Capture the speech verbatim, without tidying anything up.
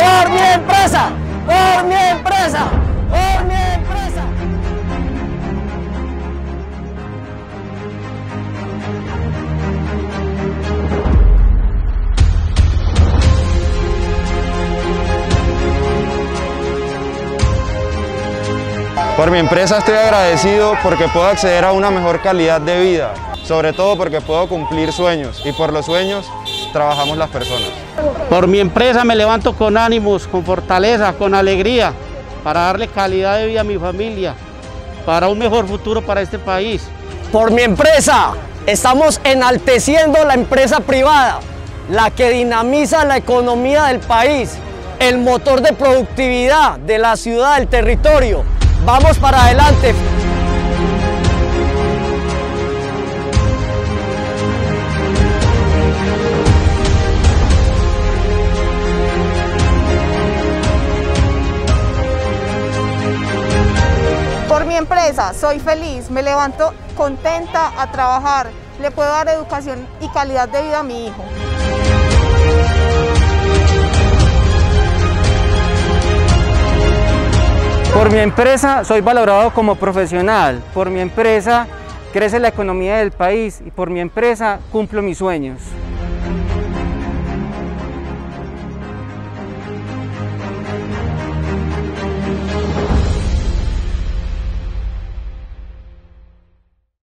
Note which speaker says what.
Speaker 1: por mi empresa, por mi empresa, por mi empresa.
Speaker 2: Por mi empresa estoy agradecido porque puedo acceder a una mejor calidad de vida, sobre todo porque puedo cumplir sueños y por los sueños trabajamos las personas.
Speaker 3: Por mi empresa me levanto con ánimos, con fortaleza, con alegría, para darle calidad de vida a mi familia, para un mejor futuro para este país.
Speaker 1: Por mi empresa estamos enalteciendo la empresa privada, la que dinamiza la economía del país, el motor de productividad de la ciudad, del territorio. ¡Vamos para adelante!
Speaker 4: Por mi empresa soy feliz, me levanto contenta a trabajar, le puedo dar educación y calidad de vida a mi hijo.
Speaker 5: Por mi empresa soy valorado como profesional, por mi empresa crece la economía del país y por mi empresa cumplo mis sueños.